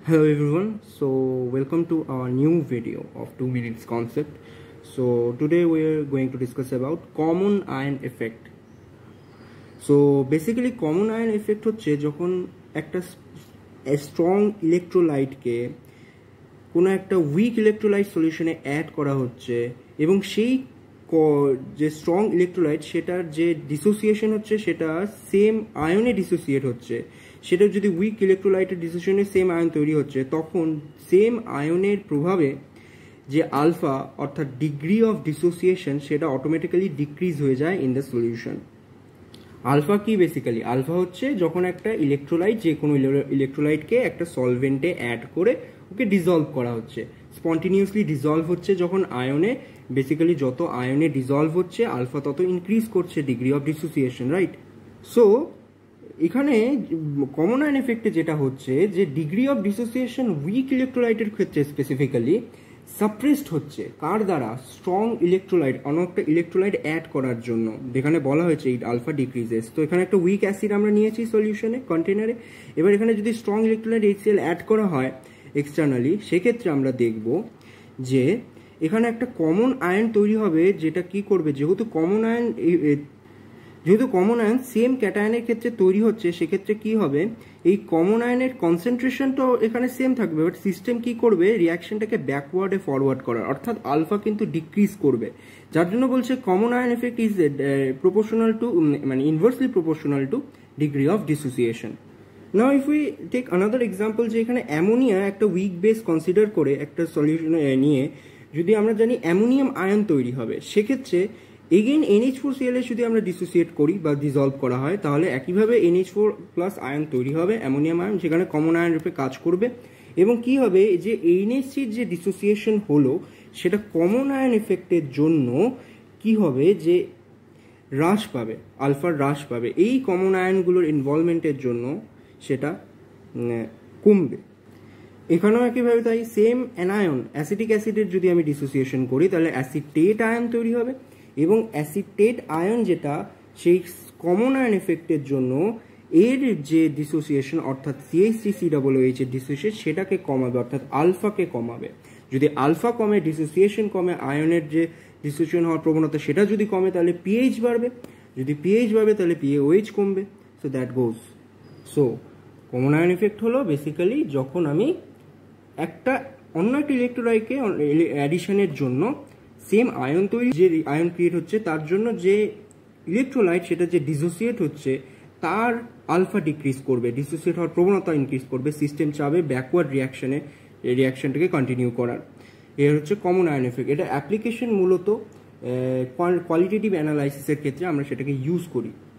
Hello everyone, so welcome to our new video of 2 minutes concept. So today we are going to discuss about common ion effect. So basically common ion effect হচ্ছে যখন একটা strong ইলেকট্রোলাইটকে কোনো একটা weak electrolyte সলিউশনে add করা হচ্ছে এবং সেই যে স্ট্রং ইলেকট্রোলাইট সেটার যে ডিসোসিয়েশন হচ্ছে সেটা সেম আয়নে ডিসোসিয়েট হচ্ছে, সেটা যদি উইক ইলেকট্রোলাইটের ডিসোসিয়েশনে সেম আয়ন তৈরি হচ্ছে, তখন সেম আয়নের প্রভাবে যে আলফা অর্থাৎ ডিগ্রি অফ ডিসোসিয়েশন সেটা অটোমেটিক্যালি ডিক্রিজ হয়ে যায় ইন দ্য সলিউশন। আলফা কি বেসিক্যালি? আলফা হচ্ছে যখন একটা ইলেকট্রোলাইট যে কোনো ইলেকট্রোলাইটকে একটা সলভেন্টে অ্যাড করে ওকে ডিজলভ করা হচ্ছে, স্পন্টিনিয়াসলি ডিজলভ হচ্ছে যখন আয়নে, বেসিক্যালি যত আয়নে ডিজলভ হচ্ছে আলফা তত ইনক্রিজ করছে degree of dissociation, right? So এখানে কমন আয়ন এফেক্টে যেটা হচ্ছে যে ডিগ্রি অফ ডিসোসিয়েশন উইক ইলেকট্রোলাইটের ক্ষেত্রে স্পেসিফিক্যালি সাপ্রেসড হচ্ছে কার দ্বারা? স্ট্রং ইলেকট্রোলাইট, অন্য একটা ইলেকট্রোলাইট অ্যাড করার জন্য, যেখানে বলা হয়েছে এই আলফা ডিক্রিজেস। তো এখানে একটা উইক অ্যাসিড আমরা নিয়েছি সলিউশনে কন্টেনারে, এবার এখানে যদি স্ট্রং ইলেকট্রোলাইট HCl অ্যাড করা হয় এক্সটার্নালি, সেক্ষেত্রে আমরা দেখব যে এখানে একটা কমন আয়ন তৈরি হবে, যেটা কি করবে, যেহেতু কমন আয়ন সেম ক্যাটায়নের ক্ষেত্রে তৈরি হচ্ছে, সেক্ষেত্রে কি হবে, এই কমন আয়নের কনসেন্ট্রেশন তো এখানে সেম থাকবে, বাট সিস্টেম কি করবে, রিয়াকশনটাকে ব্যাকওয়ার্ডে ফরওয়ার্ড করার, অর্থাৎ আলফা কিন্তু ডিক্রিজ করবে। যার জন্য বলছে common ion effect is proportional to, মানে inversely proportional to degree of dissociation. Now if we take another example, যে এখানে অ্যামোনিয়া একটা উইক বেস কনসিডার করে একটা সলিউশন নিয়ে যদি আমরা জানি অ্যামোনিয়াম আয়ন তৈরি হবে, সেক্ষেত্রে এগেইন NH4Cl যদি আমরা ডিসোসিয়েট করি বা ডিজলভ করা হয়, তাহলে একইভাবে NH4 প্লাস আয়ন তৈরি হবে, অ্যামোনিয়াম আয়ন, সেখানে কমন আয়ন রূপে কাজ করবে। এবং কি হবে, যে NH3 যে ডিসোসিয়েশন হলো সেটা কমন আয়ন এফেক্টের জন্য কি হবে, যে হ্রাস পাবে, আলফার হ্রাস পাবে, এই কমন আয়নগুলোর ইনভলভমেন্টের জন্য সেটা কমবে। এখানেও একইভাবে তাই সেম অ্যানায়ন অ্যাসিটিক অ্যাসিডের যদি আমি ডিসোসিয়েশন করি, তাহলে অ্যাসিটেট আয়ন তৈরি হবে, এবং অ্যাসিটেট আয়ন যেটা, সেই কমন আয়ন এফেক্টের জন্য এর যে ডিসোসিয়েশন অর্থাৎ CH3COOH এর ডিসোসিয়েশন সেটাকে কমাবে, অর্থাৎ আলফাকে কমাবে। যদি আলফা কমে, ডিসোসিয়েশন কমে, আয়নের যে ডিসোসিয়েশন হওয়ার প্রবণতা সেটা যদি কমে, তাহলে পিএইচ বাড়বে, যদি পিএইচ বাড়বে তাহলে PaOH কমবে। So that goes. So common ion effect হলো বেসিক্যালি যখন আমি একটা অন্য একটা ইলেকট্রোলাইটকে অ্যাডিশনের জন্য সেম আয়ন তৈরি, যে আয়ন ক্রিয়েট হচ্ছে তার জন্য যে ইলেকট্রোলাইট সেটা যে ডিসোসিয়েট হচ্ছে তার আলফা ডিক্রিজ করবে, ডিসোসিয়েট হওয়ার প্রবণতা ইনক্রিজ করবে, সিস্টেম চাবে ব্যাকওয়ার্ড রিয়াকশনটাকে কন্টিনিউ করার। এর হচ্ছে কমন আয়ন এফেক্ট। এটা অ্যাপ্লিকেশন মূলত কোয়ালিটেটিভ অ্যানালাইসিসের ক্ষেত্রে আমরা সেটাকে ইউজ করি।